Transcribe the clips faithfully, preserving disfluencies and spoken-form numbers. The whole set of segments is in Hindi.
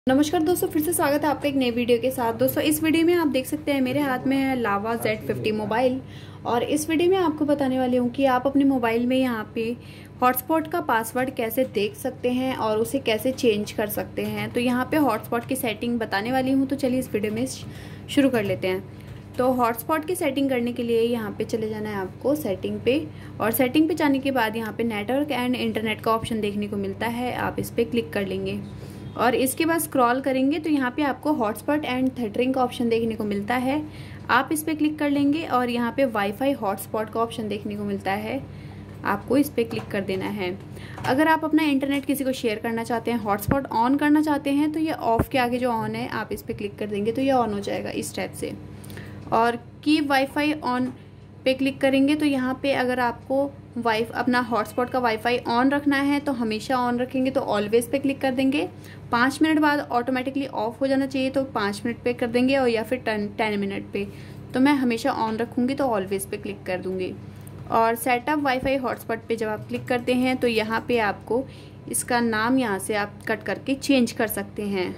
नमस्कार दोस्तों, फिर से स्वागत है आपका एक नई वीडियो के साथ। दोस्तों इस वीडियो में आप देख सकते हैं मेरे हाथ में है लावा ज़ेड फिफ्टी मोबाइल। और इस वीडियो में आपको बताने वाली हूँ कि आप अपने मोबाइल में यहाँ पे हॉटस्पॉट का पासवर्ड कैसे देख सकते हैं और उसे कैसे चेंज कर सकते हैं। तो यहाँ पे हॉटस्पॉट की सेटिंग बताने वाली हूँ, तो चलिए इस वीडियो में शुरू कर लेते हैं। तो हॉटस्पॉट की सेटिंग करने के लिए यहाँ पे चले जाना है आपको सेटिंग पे, और सेटिंग पे जाने के बाद यहाँ पे नेटवर्क एंड इंटरनेट का ऑप्शन देखने को मिलता है, आप इस पर क्लिक कर लेंगे। और इसके बाद स्क्रॉल करेंगे तो यहाँ पे आपको हॉटस्पॉट एंड थेटरिंग का ऑप्शन देखने को मिलता है, आप इस पर क्लिक कर लेंगे। और यहाँ पे वाईफाई हॉटस्पॉट का ऑप्शन देखने को मिलता है, आपको इस पर क्लिक कर देना है। अगर आप अपना इंटरनेट किसी को शेयर करना चाहते हैं, हॉटस्पॉट ऑन करना चाहते हैं, तो ये ऑफ के आगे जो ऑन है आप इस पर क्लिक कर देंगे तो ये ऑन हो जाएगा इस टाइप से। और कीप वाईफाई ऑन पे क्लिक करेंगे तो यहाँ पे अगर आपको वाई अपना हॉटस्पॉट का वाईफाई ऑन रखना है तो हमेशा ऑन रखेंगे तो ऑलवेज पे क्लिक कर देंगे। पाँच मिनट बाद ऑटोमेटिकली ऑफ हो जाना चाहिए तो पाँच मिनट पे कर देंगे, और या फिर टेन टेन मिनट पे। तो मैं हमेशा ऑन रखूँगी तो ऑलवेज पे क्लिक कर दूँगी। और सेटअप वाईफाई हॉटस्पॉट पे जब आप क्लिक करते हैं तो यहाँ पे आपको इसका नाम यहाँ से आप कट करके चेंज कर सकते हैं।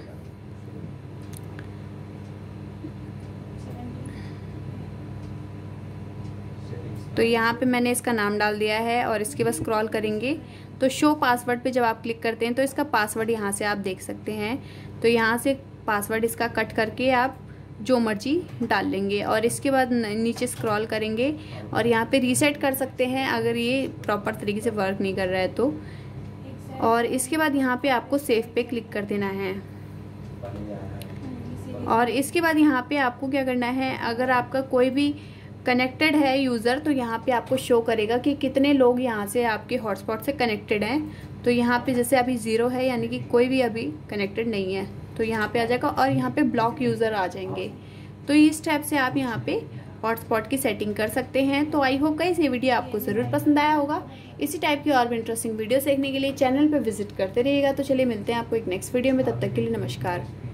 तो यहाँ पे मैंने इसका नाम डाल दिया है, और इसके बाद स्क्रॉल करेंगे तो शो पासवर्ड पे जब आप क्लिक करते हैं तो इसका पासवर्ड यहाँ से आप देख सकते हैं। तो यहाँ से पासवर्ड इसका कट करके आप जो मर्जी डाल लेंगे, और इसके बाद नीचे स्क्रॉल करेंगे और यहाँ पे रीसेट कर सकते हैं अगर ये प्रॉपर तरीके से वर्क नहीं कर रहा है तो। और इसके बाद यहाँ पे आपको सेव पे क्लिक कर देना है। और इसके बाद यहाँ पे आपको क्या करना है, अगर आपका कोई भी कनेक्टेड है यूज़र तो यहाँ पे आपको शो करेगा कि कितने लोग यहाँ से आपके हॉटस्पॉट से कनेक्टेड हैं। तो यहाँ पे जैसे अभी ज़ीरो है, यानी कि कोई भी अभी कनेक्टेड नहीं है, तो यहाँ पे आ जाएगा। और यहाँ पे ब्लॉक यूज़र आ जाएंगे। तो इस टाइप से आप यहाँ पे हॉटस्पॉट की सेटिंग कर सकते हैं। तो आई होप गाइस ये वीडियो आपको ज़रूर पसंद आया होगा। इसी टाइप की और भी इंटरेस्टिंग वीडियो देखने के लिए चैनल पर विजिट करते रहिएगा। तो चलिए मिलते हैं आपको एक नेक्स्ट वीडियो में, तब तक के लिए नमस्कार।